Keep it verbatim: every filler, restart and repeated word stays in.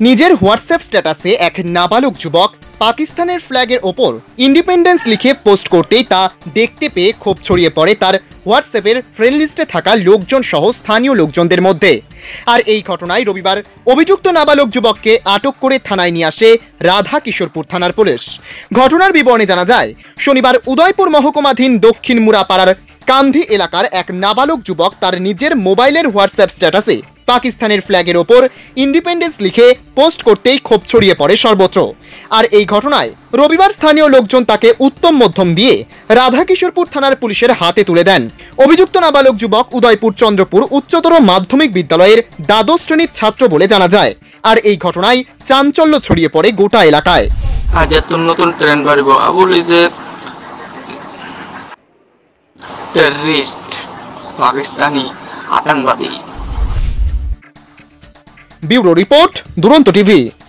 নিজের হোয়াটসঅ্যাপ স্ট্যাটাসে এক নাবালক যুবক পাকিস্তানের ফ্ল্যাগের ওপর ইন্ডিপেন্ডেন্স লিখে পোস্ট করতেই তা দেখতে পেয়ে ক্ষোভ ছড়িয়ে পড়ে তার হোয়াটসঅ্যাপের ফ্রেন্ড লিস্টে থাকা লোকজন সহ স্থানীয় লোকজনদের মধ্যে। আর এই ঘটনায় রবিবার অভিযুক্ত নাবালক যুবককে আটক করে থানায় নিয়ে আসে রাধা কিশোরপুর থানার পুলিশ। ঘটনার বিবরণে জানা যায়, শনিবার উদয়পুর মহকুমাধীন দক্ষিণ মুরাপাড়ার কান্ধি এলাকার এক নাবালক যুবক তার নিজের মোবাইলের হোয়াটসঅ্যাপ স্ট্যাটাসে পাকিস্তানের ফ্ল্যাগের ওপর ইন্ডিপেন্ডেন্স লিখে পোস্ট করতেই ক্ষোভ ছড়িয়ে পড়ে সর্বত্র। আর এই ঘটনায় রবিবার স্থানীয় লোকজন তাকে উত্তম মধ্যম দিয়ে রাধা কিশোরপুর থানার পুলিশের হাতে তুলে দেন। অভিযুক্ত নাবালক যুবক উদয়পুর চন্দ্রপুর উচ্চতর মাধ্যমিক বিদ্যালয়ের দ্বাদশ শ্রেণীর ছাত্র বলে জানা যায়। আর এই ঘটনায় চাঞ্চল্য ছড়িয়ে পড়ে গোটা এলাকায়। আজ এত নতুন ট্রেন্ড বাড়িব আবুল যে টেররিস্ট পাকিস্তানি আতঙ্কবাদী। Bureau report, Duronto TV.